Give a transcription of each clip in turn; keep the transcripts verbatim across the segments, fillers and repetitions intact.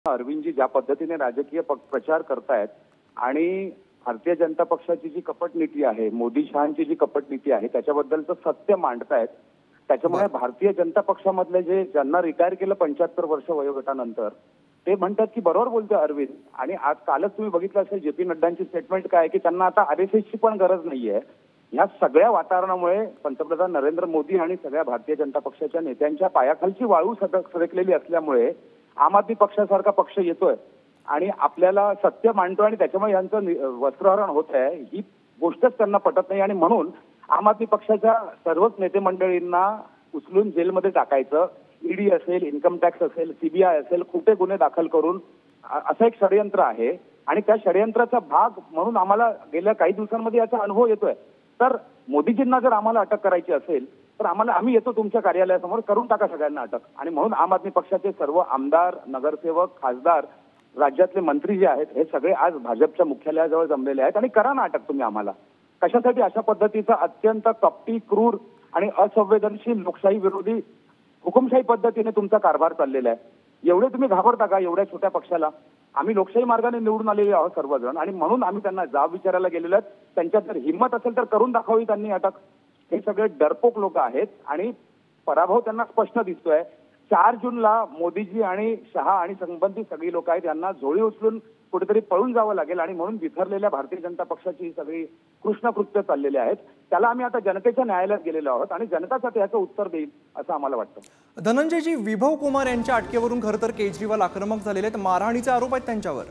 अरविंदजी ज्या पद्धतीने राजकीय प्रचार करतायत आणि भारतीय जनता पक्षाची जी कपट नीती आहे, मोदी शहांची जी कपट नीती आहे त्याच्याबद्दलचं सत्य मांडतायत, त्याच्यामुळे भारतीय जनता पक्षामधले जे ज्यांना रिटायर केलं पंच्याहत्तर वर्ष वयोगटानंतर ते म्हणतात की बरोबर बोलतोय अरविंद. आणि आज कालच तुम्ही बघितलं असेल जे पी नड्डांची स्टेटमेंट काय की त्यांना आता आर एस एसची पण गरज नाहीये. ह्या सगळ्या वातावरणामुळे पंतप्रधान नरेंद्र मोदी आणि सगळ्या भारतीय जनता पक्षाच्या नेत्यांच्या पायाखालची वाळू सरकलेली असल्यामुळे आम आदमी पक्षासारखा पक्ष येतोय आणि आपल्याला सत्य मांडतोय आणि त्याच्यामुळे यांचं वस्त्रहरण होत आहे ही गोष्टच त्यांना पटत नाही. आणि म्हणून आम आदमी पक्षाच्या सर्वच नेते मंडळींना उचलून जेलमध्ये टाकायचं, ईडी असेल, इन्कम टॅक्स असेल, सीबीआय असेल, खोटे गुन्हे दाखल करून असं एक षडयंत्र आहे. आणि त्या षडयंत्राचा भाग म्हणून आम्हाला गेल्या काही दिवसांमध्ये याचा अनुभव येतोय. तर मोदीजींना जर आम्हाला अटक करायची असेल तर आम्हाला आम्ही येतो तुमच्या कार्यालयासमोर, करून टाका सगळ्यांना अटक. आणि म्हणून आम आदमी पक्षाचे सर्व आमदार, नगरसेवक, खासदार, राज्यातले मंत्री जे आहेत हे सगळे आज भाजपच्या मुख्यालयाजवळ जमलेले आहेत. आणि करा ना अटक तुम्ही आम्हाला. कशासाठी अशा पद्धतीचा अत्यंत कपटी, क्रूर आणि असंवेदनशील लोकशाही विरोधी हुकुमशाही पद्धतीने तुमचा कारभार चाललेला आहे. एवढे तुम्ही घाबरता का एवढ्या छोट्या पक्षाला? आम्ही लोकशाही मार्गाने निवडून आलेले आहोत सर्वजण आणि म्हणून आम्ही त्यांना जाब विचारायला गेलेलो आहेत. त्यांच्यात जर हिंमत असेल तर करून दाखवावी त्यांनी अटक. हे सगळे डरपोक लोक आहेत आणि पराभव त्यांना स्पष्ट दिसतोय. चार जूनला मोदीजी आणि शहा आणि संबंधित सगळी लोक आहेत यांना झोळी उचलून कुठेतरी पळून जावं लागेल. आणि म्हणून बिथरलेल्या भारतीय जनता पक्षाची ही सगळी कृष्णकृत्य चाललेली आहेत. त्याला आम्ही आता जनतेच्या न्यायालयात गेलेलो आहोत आणि जनताच याचं उत्तर देईल असं आम्हाला वाटतं. धनंजयजी, विभव कुमार यांच्या अटकेवरून खरं तर केजरीवाल आक्रमक झालेले आहेत, मारहाणीचे आरोप आहेत त्यांच्यावर.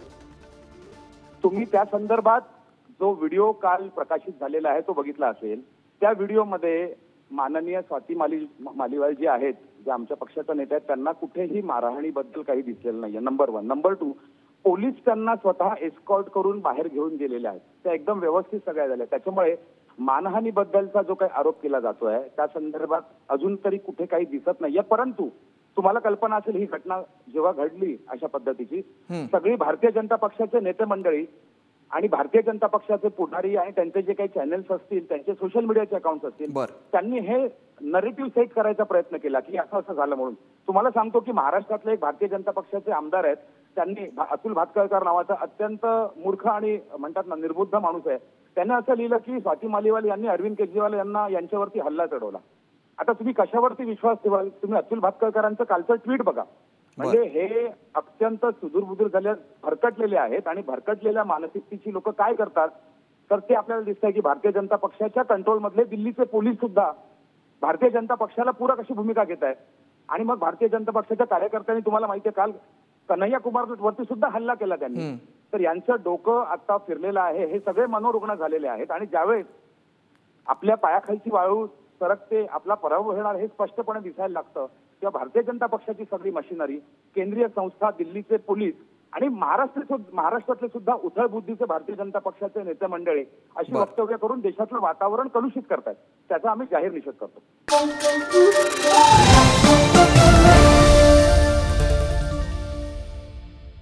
तुम्ही त्या संदर्भात जो व्हिडिओ काल प्रकाशित झालेला आहे तो बघितला असेल. त्या व्हिडिओमध्ये माननीय स्वाती माली मालिवाल जी आहेत, जे आमच्या पक्षाच्या नेते आहेत, त्यांना कुठेही मारहाणीबद्दल काही दिसलेलं नाहीये. Number one. Number two, police त्यांना स्वतः एस्कॉर्ट करून बाहेर घेऊन गेलेले आहेत. त्या एकदम व्यवस्थित सगळ्या झाल्या. त्याच्यामुळे मानहानीबद्दलचा जो काही आरोप केला जातोय त्या संदर्भात अजून तरी कुठे काही दिसत नाहीये. परंतु तुम्हाला कल्पना असेल ही घटना जेव्हा घडली अशा पद्धतीची, सगळी भारतीय जनता पक्षाचे नेते मंडळी आणि भारतीय जनता पक्षाचे पुढारी आणि त्यांचे जे काही चॅनेल्स असतील, त्यांचे सोशल मीडियाचे अकाउंट्स असतील, त्यांनी हे नरेटिव्ह सेट करायचा प्रयत्न केला की असं असं झालं म्हणून. तुम्हाला सांगतो की महाराष्ट्रातले एक भारतीय जनता पक्षाचे आमदार आहेत, त्यांनी अतुल भातखळकर नावाचा अत्यंत मूर्ख आणि म्हणतात ना निर्बुद्ध माणूस आहे, त्याने असं लिहिलं की स्वाती मालिवाल यांनी अरविंद केजरीवाल यांना यांच्यावरती हल्ला चढवला. आता तुम्ही कशावरती विश्वास ठेवाल? तुम्ही अतुल भातखळकरांचं कालचं ट्विट बघा. म्हणजे हे अत्यंत सुदूरबुदूर झाले, भरकटलेले आहेत. आणि भरकटलेल्या मानसिकतेची लोक काय करतात तर ते आपल्याला दिसतंय की भारतीय जनता पक्षाच्या कंट्रोल मधले दिल्लीचे पोलीस सुद्धा भारतीय जनता पक्षाला पूरक अशी भूमिका घेत आहेत. आणि मग भारतीय जनता पक्षाच्या कार्यकर्त्यांनी तुम्हाला माहिती आहे काल कन्हैया कुमार वरती सुद्धा हल्ला केला त्यांनी. तर यांचं डोकं आता फिरलेलं आहे. हे सगळे मनोरुग्ण झालेले आहेत. आणि ज्यावेळेस आपल्या पायाखालची वाळू सरकते, आपला पराभव होणार हे स्पष्टपणे दिसायला लागतं तेव्हा भारतीय जनता पक्षाची सगळी मशिनरी, केंद्रीय संस्था, दिल्लीचे पोलीस आणि महाराष्ट्र महाराष्ट्रातले सुद्धा उथळ बुद्धीचे भारतीय जनता पक्षाचे नेते मंडळी अशी वक्तव्य करून देशातलं वातावरण कलुषित करतात. त्याचा आम्ही जाहीर निषेध करतो.